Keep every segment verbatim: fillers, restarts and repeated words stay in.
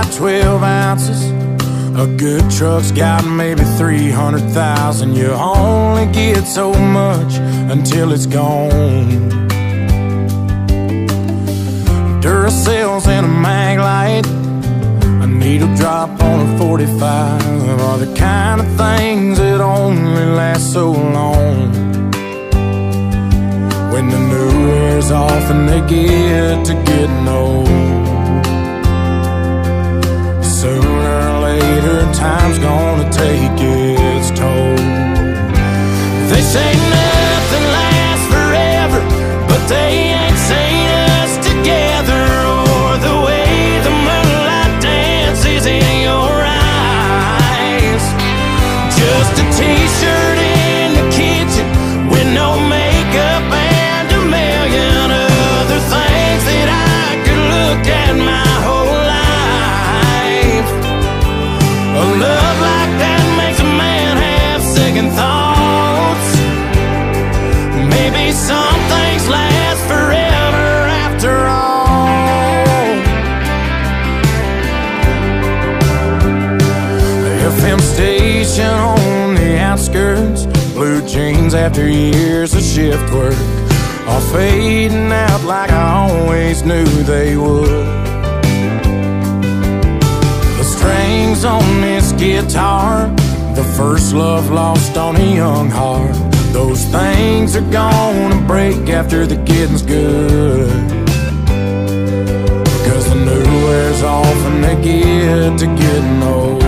about twelve ounces. A good truck's got maybe three hundred thousand. You only get so much until it's gone. Duracells and a mag light, a needle drop on a forty-five are the kind of things that only last so long. When the new wears off and they get to getting old, sooner or later time's gonna take its toll. They say nothing lasts forever, but they ain't seen us together, or the way the moonlight dances in your eyes. Just a t-shirt in the kitchen with no makeup and a million other things that I could look at my whole life. A love like that makes a man have second thoughts. Maybe some things last forever after all. The F M station on the outskirts, blue jeans after years of shift work, are fading out like I always knew they would. The strings on this guitar, the first love lost on a young heart, those things are gonna break after the getting's good. Because the new wears off and they get to getting old.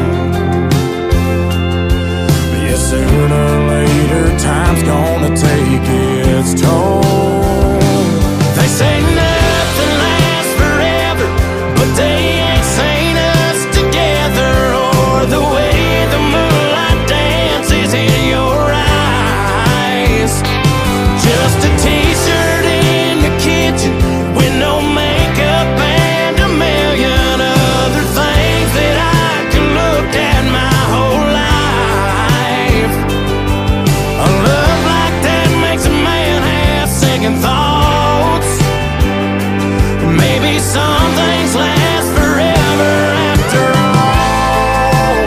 But yeah, sooner or later time's gonna take its toll. They say nothing lasts forever, but they ain't seen us together, or the way the moonlight dances in your eyes. Just a t-shirt in the kitchen with no makeup and a million other things that I could look at my whole life. A love like that makes a man have second thoughts. Maybe some things last forever after all.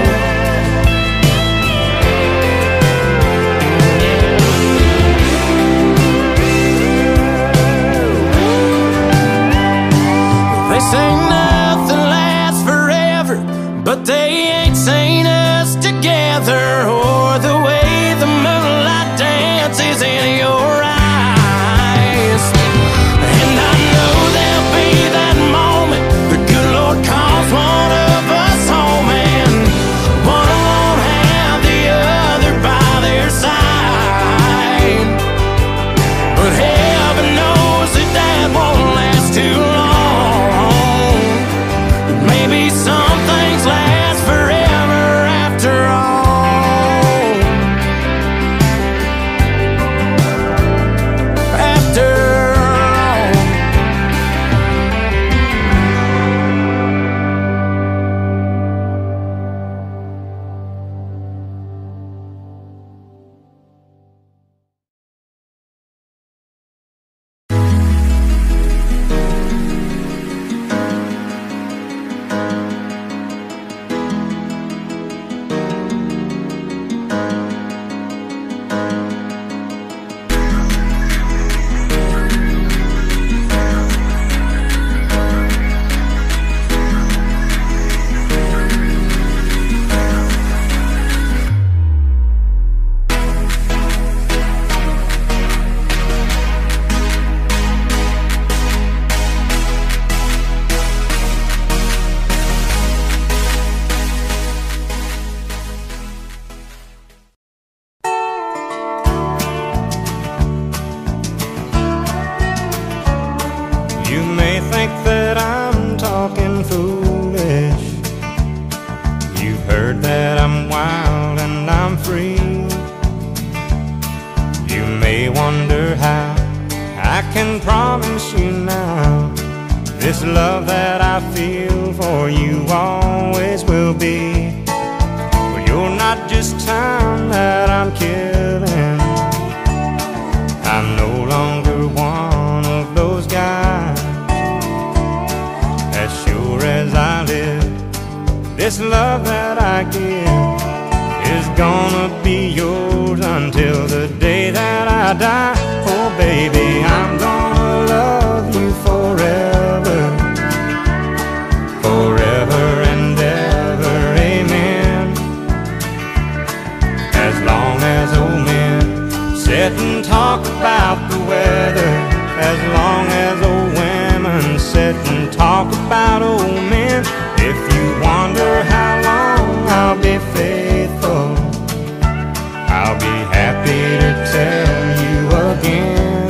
They say nothing lasts forever, but they ain't seen us together, or the way the moonlight dances in your eyes. And I know there'll be that moment the good Lord calls one of us home, and one won't have the other by their side. But heaven knows that that won't last too long. Maybe some things last forever after all. After all. You may think that I'm talking foolish. You've heard that I'm wild and I'm free. You may wonder how I can promise you now this love that I feel for you always will be. Well, you're not just time that I'm killing. I'm no longer one of those guys. As sure as I live, this love that I give is gonna be yours until the day that I die. Oh baby, I'm gonna love you forever, forever and ever, amen. As long as old men sit and talk about the weather, as long as old women sit and talk about old men. If you wonder how long I'll be faithful, I'll be happy to tell you again.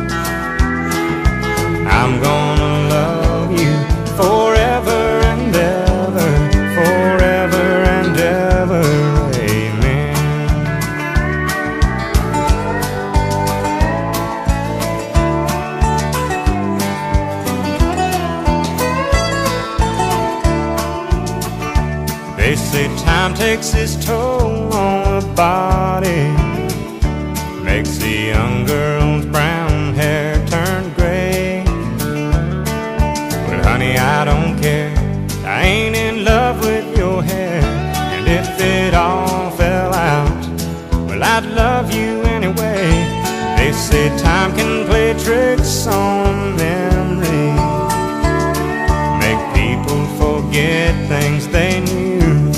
I'm gonna love you forever and ever, forever and ever, amen. They say time takes its toll on the body, makes the young girl's brown hair turn gray. But honey, I don't care, I ain't in love with your hair. And if it all fell out, well, I'd love you anyway. They say time can play tricks on memory, make people forget things they knew.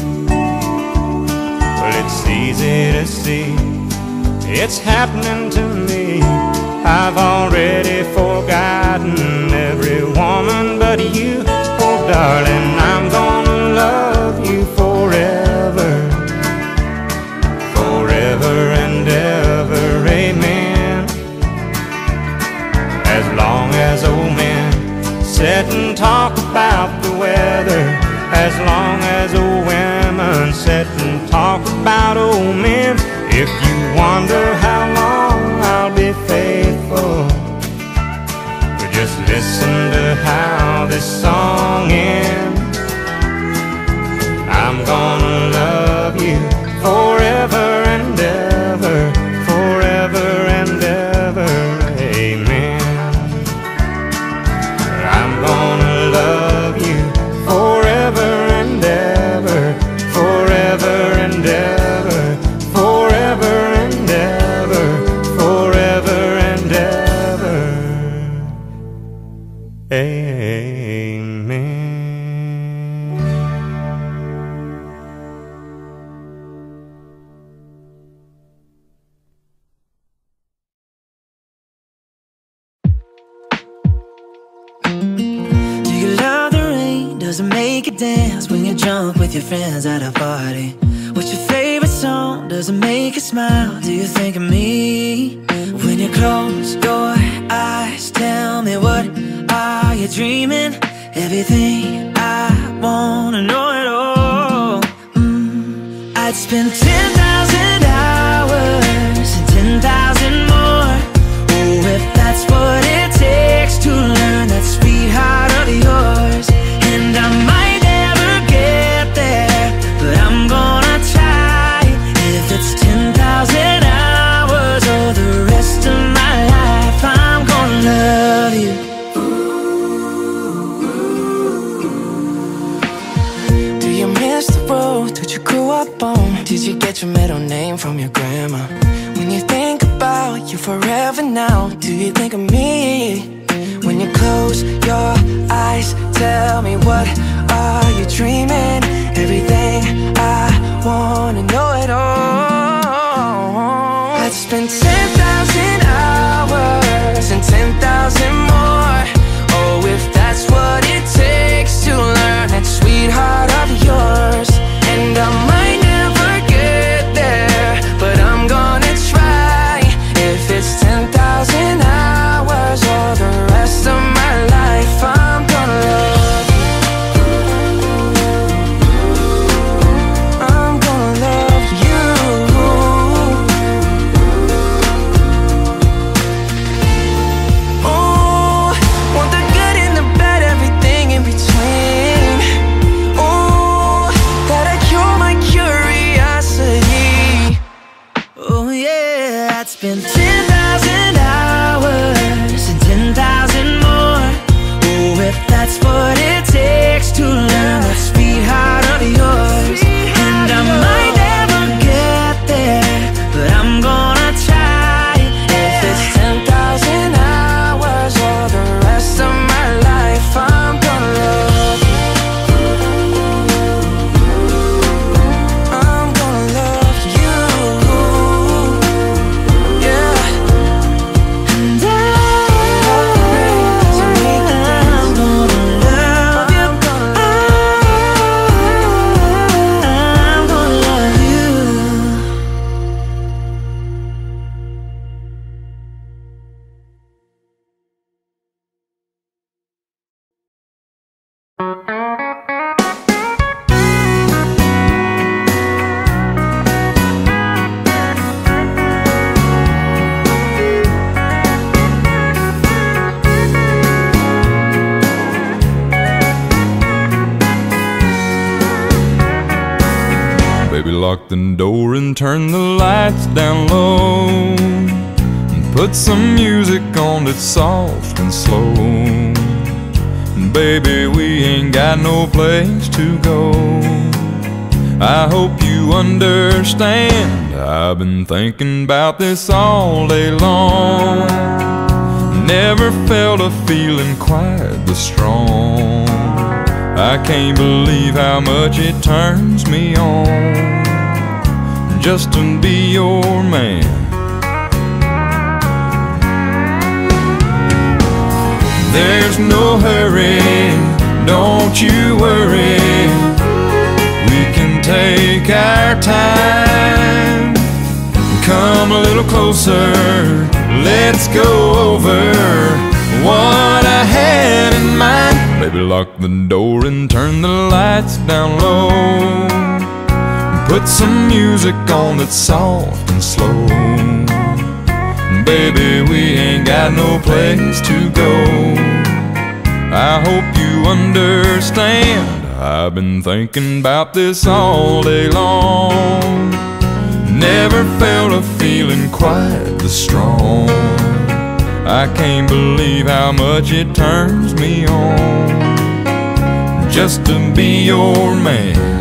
Well, it's easy to see, it's happening to me. I've already forgotten every woman but you. Oh darling, I'm gonna love you forever, forever and ever, amen. As long as old men sit and talk about the weather, as long as old women sit and talk about old men. If you wonder how long I'll be faithful, but just listen to how this song ends. I'm gonna love you forever and ever, forever and ever, amen. I'm gonna love you forever and ever, forever and ever, forever and ever, forever and ever, amen. Do you love the rain? Does it make you dance when you're drunk with your friends at a party? What's your favorite song? Does it make you smile? Do you think of me? When you close your eyes, tell me, what are you dreaming? Everything I wanna know it all. mm. I'd spend ten thousand hours and ten thousand more. Oh, if that's what it takes to learn that sweetheart of yours. And I might never get there, but I'm gonna try. If it's ten thousand hours or the rest of my life, I'm gonna love you. Do you miss the road that you grew up on? Did you get your middle name from your grandma? When you think about you forever now, do you think of me? When you close your eyes, tell me, what are you dreaming? Everything I wanna know it all. I'd spend ten thousand hours and ten thousand more. Oh, if that's what it takes to learn that sweetheart of yours. And I might never get there, but I'm gonna try. If it's ten thousand hours or the rest of my life, I'm gonna love you. I'm gonna love you. Oh, want the good and the bad, everything in between. Oh, gotta cure my curiosity. Oh yeah, I'd spend ten thousand hours and ten thousand more. Oh, if that's what it takes to learn that sweetheart of yours. lock the door and turn the lights down low, and put some music on that's soft and slow. And baby, we ain't got no place to go. I hope you understand, I've been thinking about this all day long. Never felt a feeling quite this strong. I can't believe how much it turns me on just to be your man. There's no hurry, don't you worry. We can take our time. Come a little closer, let's go over what I had in mind. Baby, lock the door and turn the lights down low, and put some music on that's soft and slow. Baby, we ain't got no place to go. I hope you understand, I've been thinking about this all day long. Never felt a feeling quite this strong. I can't believe how much it turns me on just to be your man.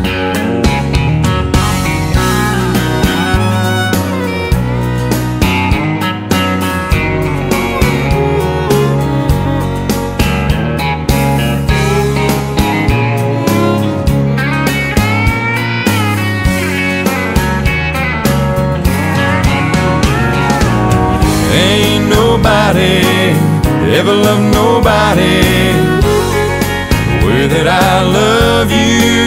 Ain't nobody ever loved nobody the way that I love you.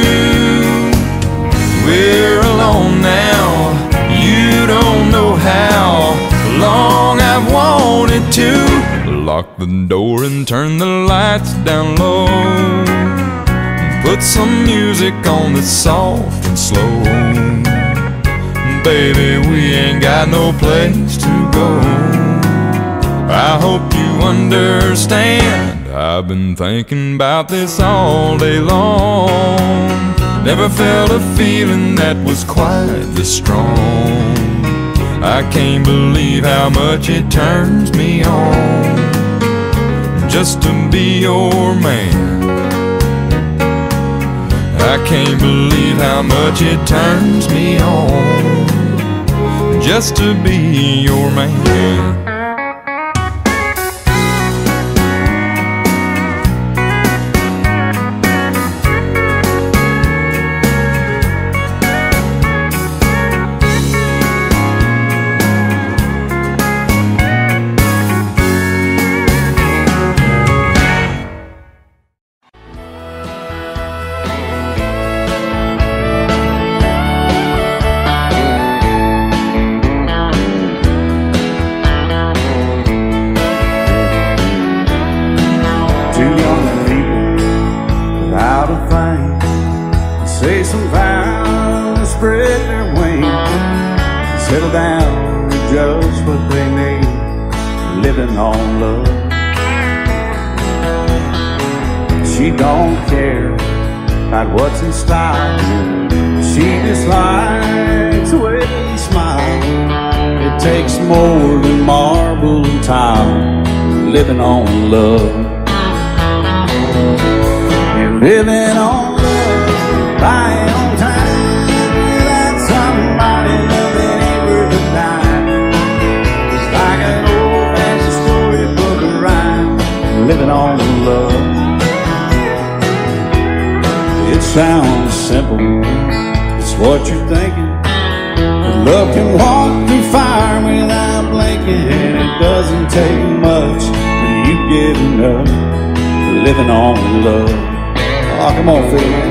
We're alone now, you don't know how long I've wanted to. Lock the door and turn the lights down low, and put some music on that's soft and slow. Baby, we ain't got no place to go. I hope you understand, I've been thinking about this all day long. Never felt a feeling that was quite this strong. I can't believe how much it turns me on just to be your man. I can't believe how much it turns me on just to be your man. Say some vows, spread their wings, settle down to just what they need, living on love. She don't care about what's in style, she just likes the way you smile. It takes more than marble and tile, living on love. And living on buying on time without somebody loving ain't worth a dime. It's like an old-fashioned storybook of rhyme, living on love. It sounds simple, it's what you're thinking, but love can walk through fire without blinking. It doesn't take much for you giving up, living on love. Oh, come on, Phil.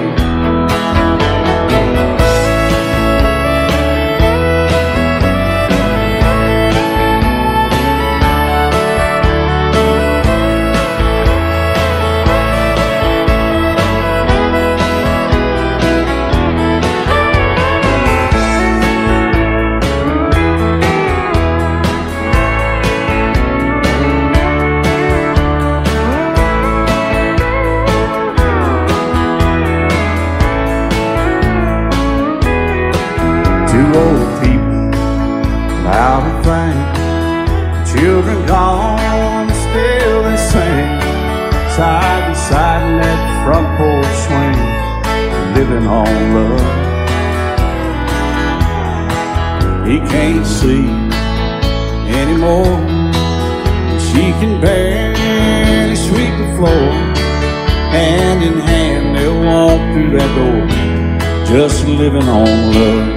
living on love. He can't see anymore. She can barely sweep the floor. Hand in hand they'll walk through that door, just living on love.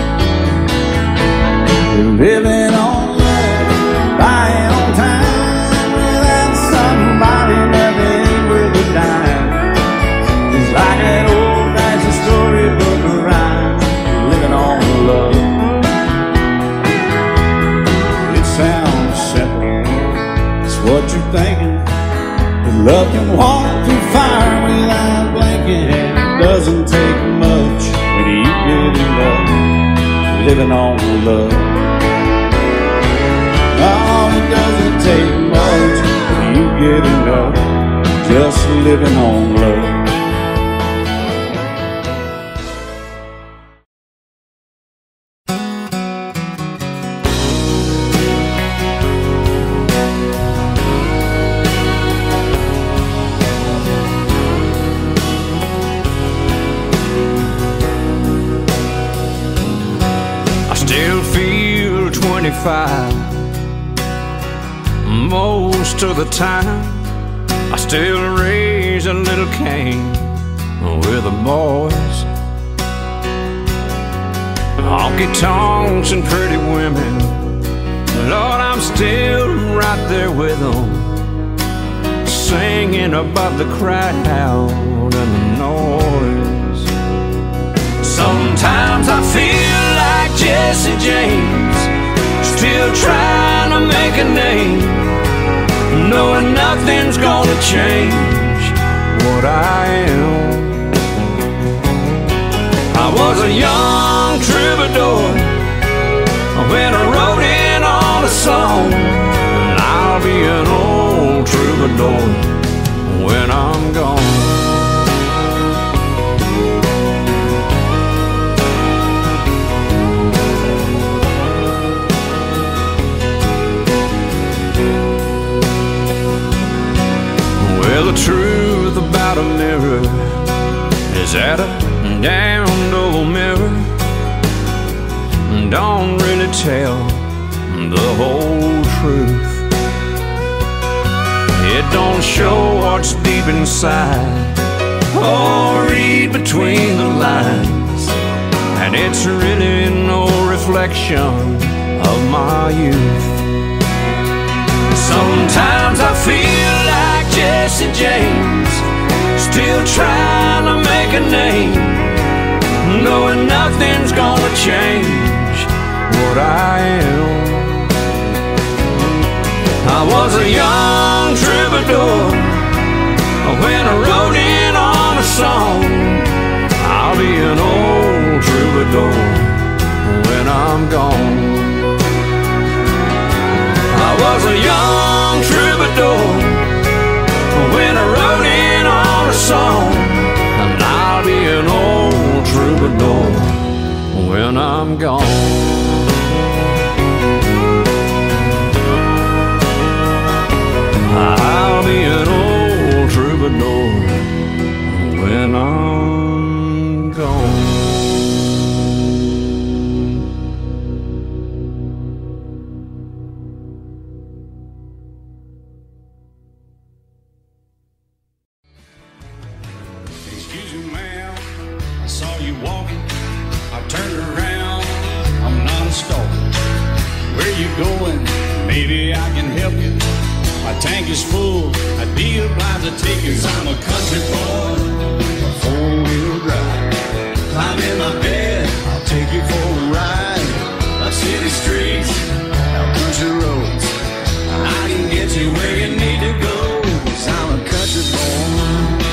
They're living on love, buying on time without somebody that ain't worth a dime. It's like that old-fashioned storybook rhyme, living on love. It sounds simple, it's what you're thinking. But love can walk through fire without blinking. It doesn't take much when you get in love, living on love. Oh, it doesn't take much when you get in love, just living on love. Most of the time I still raise a little Cain with the boys. Honky tonks and pretty women, Lord, I'm still right there with them, singing above the crowd and the noise. Sometimes I feel like Jesse James, still trying to make a name, knowing nothing's gonna change what I am. I was a young troubadour when I wrote in on a song, and I'll be an old troubadour when I'm gone. Well, the truth about a mirror is that a damned old mirror don't really tell the whole truth. It don't show what's deep inside or read between the lines, and it's really no reflection of my youth. Sometimes I feel like Jesse James, still trying to make a name, knowing nothing's gonna change what I am. I was a young troubadour when I wrote in on a song. I'll be an old troubadour when I'm gone. I was a young troubadour when I wrote in on a song, and I'll be an old troubadour when I'm gone. I'll be an old troubadour when I'm gone. Excuse me, ma'am, I saw you walking, I turned around, I'm not a stalker. Where you going? Maybe I can help you. My tank is full, I'd be obliged to take you. 'Cause I'm a country boy, a four-wheel drive. Climb in my bed, I'll take you for a ride. Up city streets, out country roads, I can get you where you need to go. 'Cause I'm a country boy.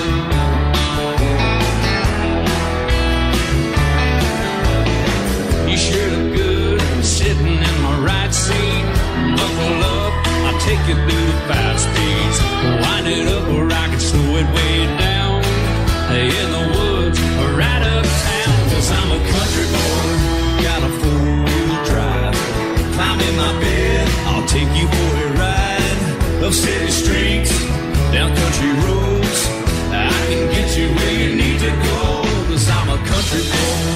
You sure look good sitting in my right seat. Buckle up, I'll take you through the five speeds. Wind it up where I can slow it way down. In the woods, around country boy.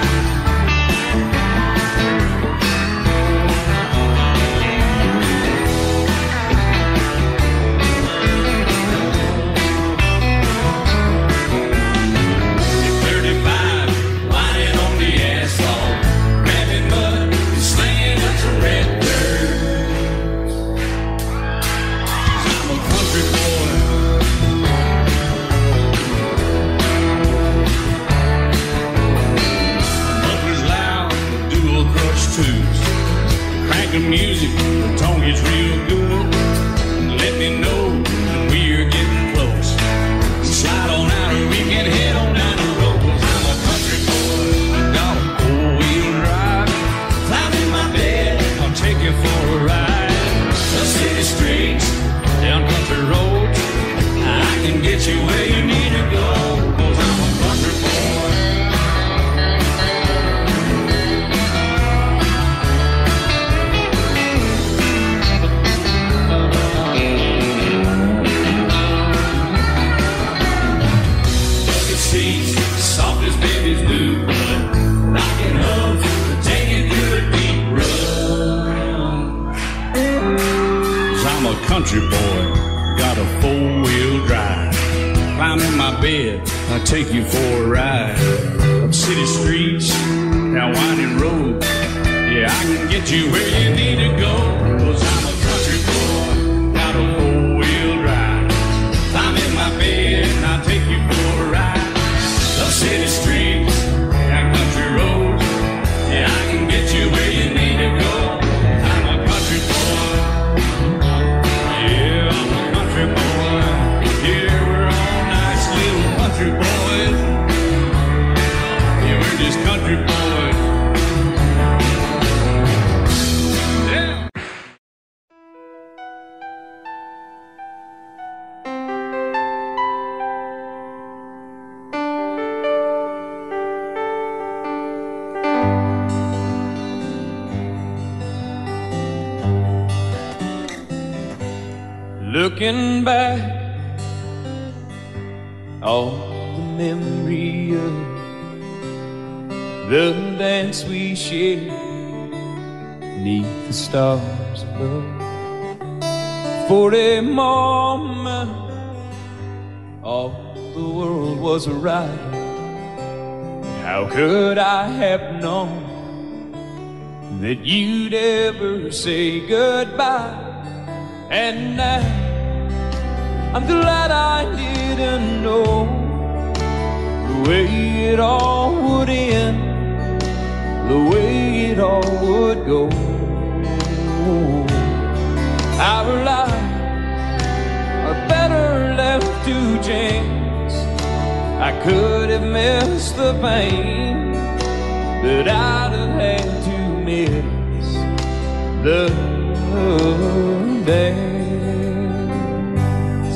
The music, the tone is real good. Let me know when we're getting close. Slide on out and we can head on down the road. 'Cause I'm a country boy, got a four-wheel drive. Climb in my bed, I'll take you for a ride. The city streets, down country roads, I can get you where you need to go. 'Cause I'm a country boy. Soft as babies do, rocking up to take you through a deep run. 'Cause I'm a country boy, got a four-wheel drive. Climb in my bed, I'll take you for a ride. Up city streets, down winding roads, yeah, I can get you where you need to go. 'Cause I'm a country boy, got a four-wheel drive. Climb in my bed, and I'll take you for a ride. City streets, down country roads, yeah, I can get you where you need to go. I'm a country boy, yeah, I'm a country boy. Yeah, we're all nice little country boys. Yeah, we're just country boys. Yeah. Looking back, all the memory of the dance we shared neath the stars above. For a moment, all the world was right. How could I have known that you'd ever say goodbye? And now I'm glad I didn't know the way it all would end, the way it all would go. Our lives are better left to chance. I could have missed the pain, but I'd have had to miss the dance.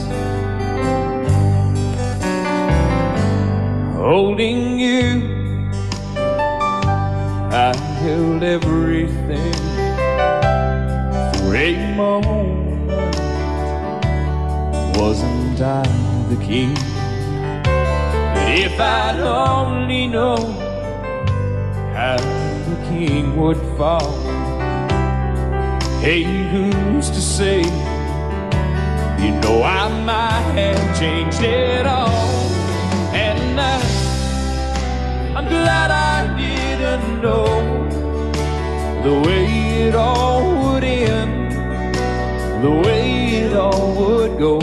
Holding you, I held everything. For a moment, wasn't I the king? But if I'd only known how the king would fall, hey, who's to say? You know I might have changed it all. And now I'm glad I didn't know the way it all would end, the way it all would go.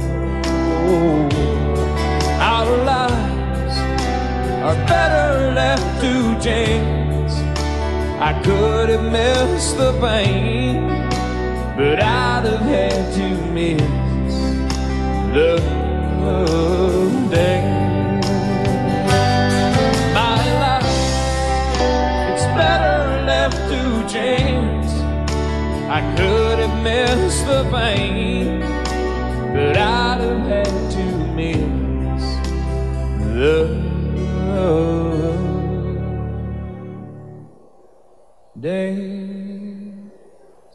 Our lives are better left to chance. I could have missed the pain, but I'd have had to miss the day. My life, it's better left to chance. I could have missed the pain, but I'd have had to miss the days.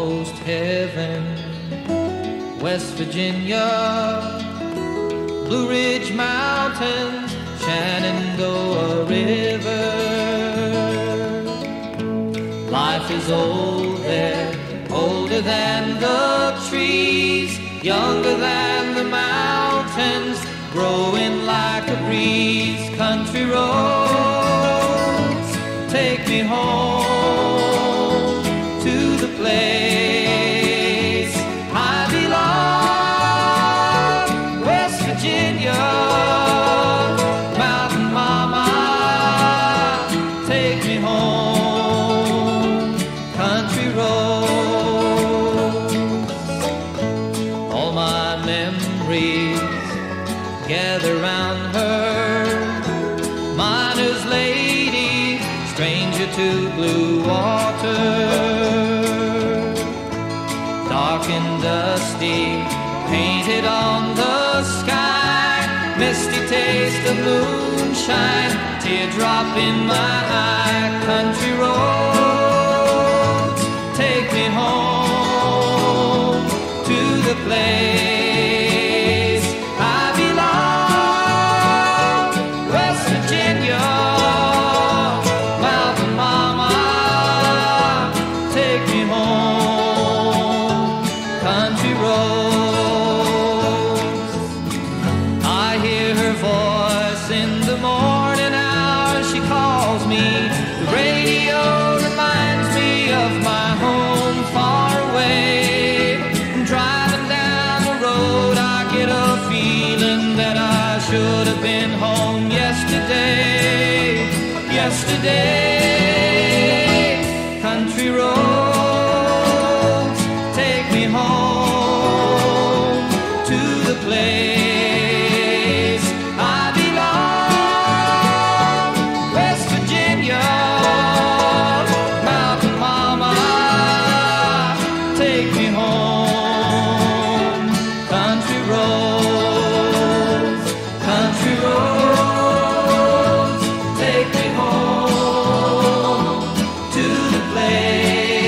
almost heaven. West Virginia, Blue Ridge Mountains, Shenandoah River. Life is old there, older than the trees, younger than the mountains, growing like a breeze. Country roads, take me home to the place I belong. West Virginia, mountain mama, take me home. Country roads, all my memories gather round her. Miner's lady, stranger to blue water. Dark and dusty, painted on the sky, misty taste of moonshine, teardrop in my eye. Country roads, take me home to the place I belong. West Virginia, mountain mama, take me home. Country roads, I hear her voice in the morning hours. She calls me, the radio reminds me of my home far away. Driving down the road, I get a feeling that I should have been home yesterday, yesterday. Country roads, take me home to the place I belong. West Virginia, mountain mama, take me home. Country roads, country roads, take me home to the place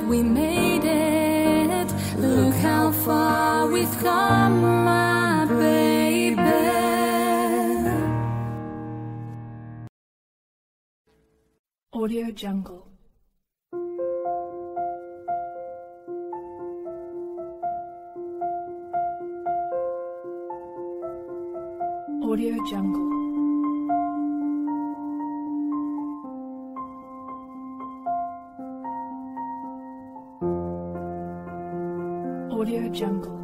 we made it. Look how far we've come, my baby. Audio Jungle. Audio Jungle. Audio Jungle.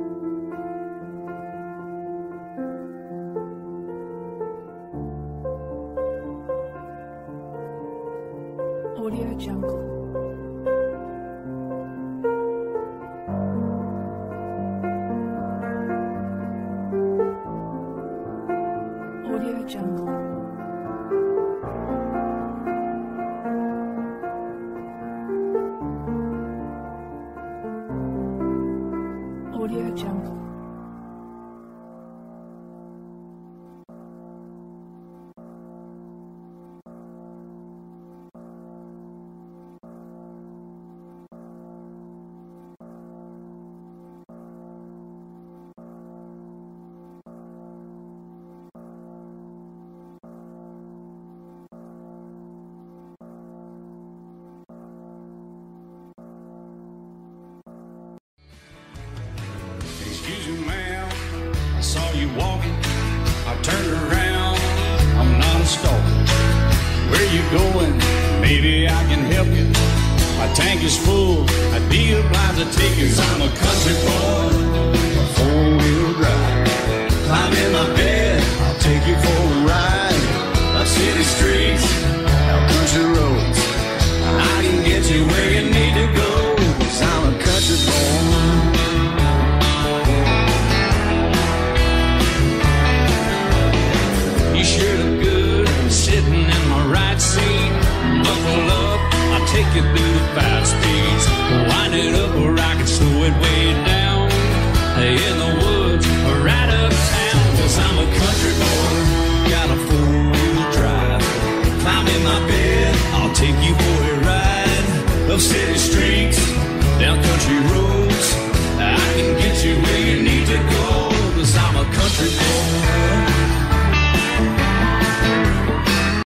Audio Jungle. Audio Jungle. Audio Jungle. Excuse me, ma'am, I saw you walking. I turned around, I'm not a stalker. Where you going? Maybe I can help you. My tank is full, I'd be obliged to take you. 'Cause I'm a country boy, a four-wheel drive. Climb in my bed, I'll take you for a ride. Up city streets, out country roads. I can get you where you need to go. 'Cause I'm a country boy. You sure look good sitting in my right seat. Buckle up, I'll take you through the five speeds. Wind it up where I can slow it way down. In the woods or right uptown. 'Cause I'm a country boy, got a four-wheel drive. Climb in my bed, I'll take you for a ride. Up city streets, down country roads. I can get you where you